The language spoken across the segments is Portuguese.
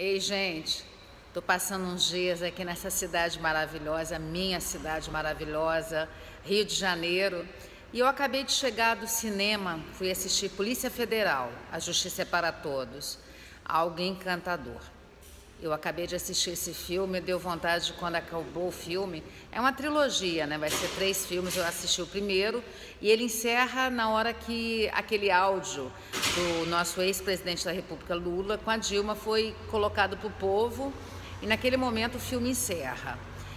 Ei, gente, tô passando uns dias aqui nessa cidade maravilhosa, minha cidade maravilhosa, Rio de Janeiro, e eu acabei de chegar do cinema, fui assistir Polícia Federal, A Justiça é para Todos, algo encantador. Eu acabei de assistir esse filme, deu vontade de quando acabou o filme. É uma trilogia, né? Vai ser 3 filmes, eu assisti o primeiro e ele encerra na hora que aquele áudio do nosso ex-presidente da República, Lula, com a Dilma foi colocado para o povo e naquele momento o filme encerra.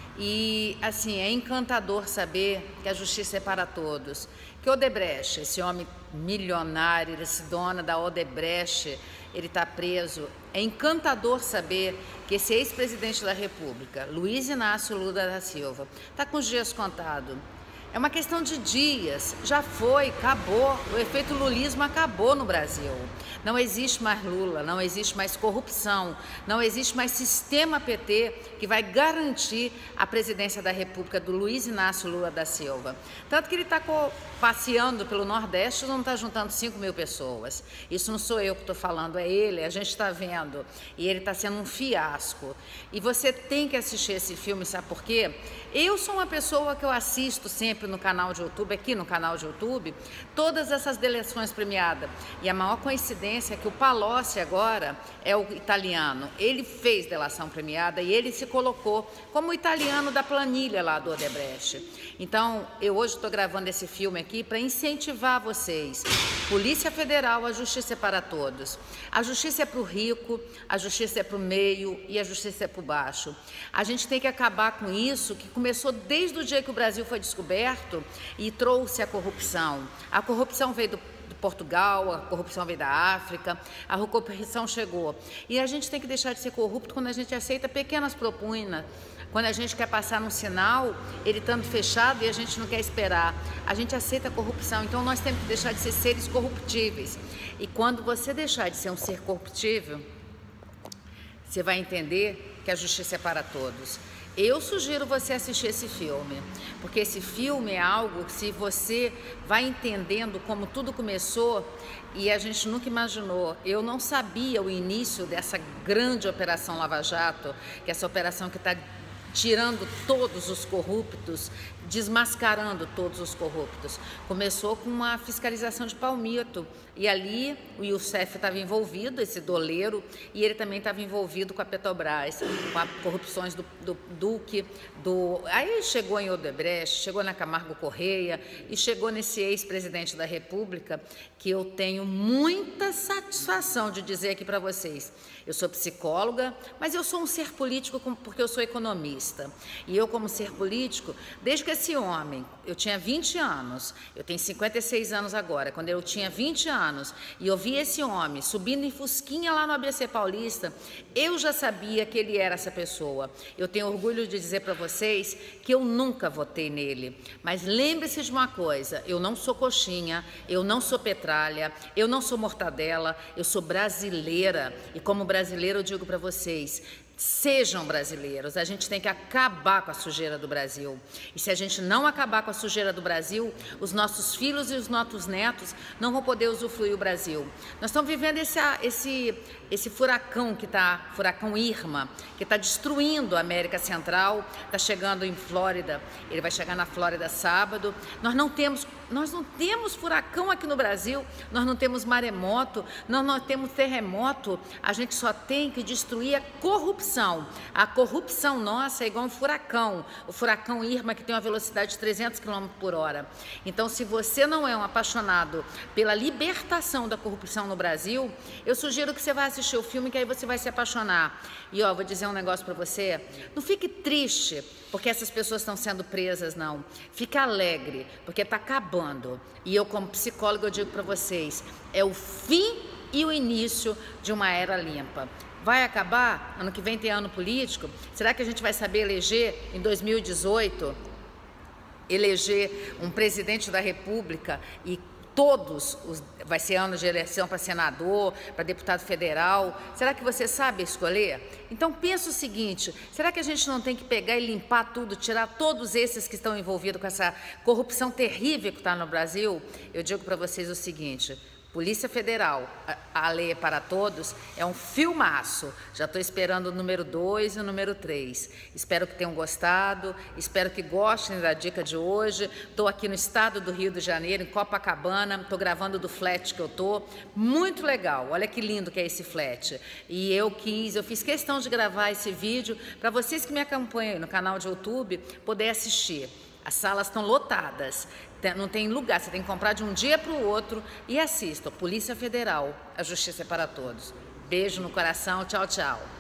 E, assim, é encantador saber que a justiça é para todos. Que Odebrecht, esse homem milionário, esse dono da Odebrecht, ele está preso. É encantador saber que esse ex-presidente da República, Luiz Inácio Lula da Silva, está com os dias contados. É uma questão de dias, já foi, acabou, o efeito lulismo acabou no Brasil. Não existe mais Lula, não existe mais corrupção, não existe mais sistema PT que vai garantir a presidência da República do Luiz Inácio Lula da Silva. Tanto que ele está passeando pelo Nordeste e não está juntando 5 mil pessoas. Isso não sou eu que estou falando, é ele, a gente está vendo. E ele está sendo um fiasco. E você tem que assistir esse filme, sabe por quê? Eu sou uma pessoa que eu assisto sempre no canal de YouTube, aqui no canal de YouTube, todas essas delações premiadas. E a maior coincidência é que o Palocci agora é o italiano. Ele fez delação premiada e ele se colocou como o italiano da planilha lá do Odebrecht. Então, eu hoje estou gravando esse filme aqui para incentivar vocês. Polícia Federal, a justiça é para todos. A justiça é para o rico, a justiça é para o meio e a justiça é para o baixo. A gente tem que acabar com isso, que começou desde o dia que o Brasil foi descoberto e trouxe a corrupção. A corrupção veio do Portugal, a corrupção veio da África, a corrupção chegou. E a gente tem que deixar de ser corrupto quando a gente aceita pequenas propunas. Quando a gente quer passar num sinal, ele estando fechado e a gente não quer esperar. A gente aceita a corrupção, então nós temos que deixar de ser seres corruptíveis. E quando você deixar de ser um ser corruptível, você vai entender que a justiça é para todos. Eu sugiro você assistir esse filme, porque esse filme é algo que, se você vai entendendo como tudo começou, e a gente nunca imaginou, eu não sabia o início dessa grande operação Lava Jato, que é essa operação que está tirando todos os corruptos, desmascarando todos os corruptos. Começou com uma fiscalização de palmito, e ali o Youssef estava envolvido, esse doleiro, e ele também estava envolvido com a Petrobras, com as corrupções do Duque, aí chegou em Odebrecht, chegou na Camargo Correia, e chegou nesse ex-presidente da República, que eu tenho muita satisfação de dizer aqui para vocês. Eu sou psicóloga, mas eu sou um ser político porque eu sou economista. E eu, como ser político, desde que esse homem, eu tinha 20 anos, eu tenho 56 anos agora, quando eu tinha 20 anos, e eu vi esse homem subindo em Fusquinha lá no ABC Paulista, eu já sabia que ele era essa pessoa. Eu tenho orgulho de dizer para vocês que eu nunca votei nele. Mas lembre-se de uma coisa, eu não sou coxinha, eu não sou petralha, eu não sou mortadela, eu sou brasileira. E como brasileira eu digo para vocês, sejam brasileiros, a gente tem que acabar com a sujeira do Brasil. E se a gente não acabar com a sujeira do Brasil, os nossos filhos e os nossos netos não vão poder usufruir o Brasil. Nós estamos vivendo esse furacão furacão Irma, que está destruindo a América Central, está chegando em Flórida, ele vai chegar na Flórida sábado. Nós não temos furacão aqui no Brasil, nós não temos maremoto, nós não temos terremoto, a gente só tem que destruir a corrupção. A corrupção nossa é igual um furacão, o furacão Irma, que tem uma velocidade de 300 km por hora. Então, se você não é um apaixonado pela libertação da corrupção no Brasil, eu sugiro que você vá assistir o filme, que aí você vai se apaixonar. E, ó, vou dizer um negócio para você, não fique triste porque essas pessoas estão sendo presas, não. Fique alegre, porque está acabando. E eu, como psicóloga, eu digo para vocês, é o fim e o início de uma era limpa. Vai acabar? Ano que vem tem ano político? Será que a gente vai saber eleger em 2018, eleger um presidente da República e vai ser ano de eleição para senador, para deputado federal? Será que você sabe escolher? Então pensa o seguinte, será que a gente não tem que pegar e limpar tudo, tirar todos esses que estão envolvidos com essa corrupção terrível que está no Brasil? Eu digo para vocês o seguinte, Polícia Federal, a lei é para todos, é um filmaço. Já estou esperando o número 2 e o número 3. Espero que tenham gostado, espero que gostem da dica de hoje. Estou aqui no estado do Rio de Janeiro, em Copacabana, estou gravando do flat que eu estou. Muito legal, olha que lindo que é esse flat. E eu fiz questão de gravar esse vídeo para vocês que me acompanham no canal de YouTube poder assistir. As salas estão lotadas, não tem lugar, você tem que comprar de um dia para o outro e assista. Polícia Federal, a justiça é para todos. Beijo no coração, tchau, tchau.